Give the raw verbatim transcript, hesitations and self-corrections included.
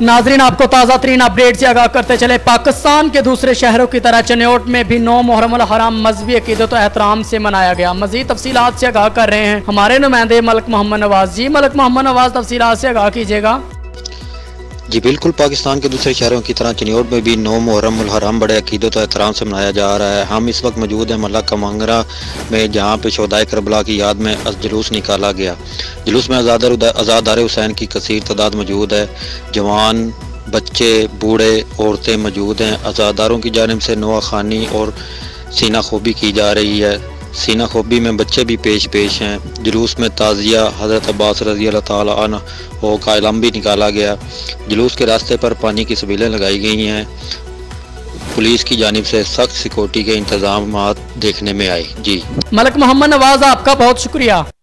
नाजरीन, आपको ताज़ा तरीन अपडेट से आगाह करते चले। पाकिस्तान के दूसरे शहरों की तरह चनियोट में भी नौ मुहर्रम अल हराम मजहबी अकीदत और एहतराम से मनाया गया। मजीद तफसीलात से आगाह कर रहे हैं हमारे नुमाइंदे मलिक मोहम्मद नवाज। जी मलिक मोहम्मद नवाज, तफसीलात से आगाह कीजिएगा। जी बिल्कुल, पाकिस्तान के दूसरे शहरों की तरह चनियोट में भी नौ मुहर्रम उल हराम बड़े अकीदत और एहतराम से मनाया जा रहा है। हम इस वक्त मौजूद हैं मल्ला कमांगरा में, जहाँ पे शोहदाए करबला की याद में जुलूस निकाला गया। जुलूस में आज़ादार हुसैन की कसीर तादाद मौजूद है। जवान, बच्चे, बूढ़े, औरतें मौजूद हैं। आज़ादारों की जानिब से नोआ खानी और सीना खोबी की जा रही है। सीना खोबी में बच्चे भी पेश पेश हैं। जुलूस में ताज़िया हज़रत अब्बास रज़ी अल्लाह ताला अन्हु का इल्म भी निकाला गया। जुलूस के रास्ते पर पानी की सबीलें लगाई गई हैं। पुलिस की जानिब से सख्त सिक्योरिटी के इंतजाम देखने में आए। जी मलिक मोहम्मद नवाज, आपका बहुत शुक्रिया।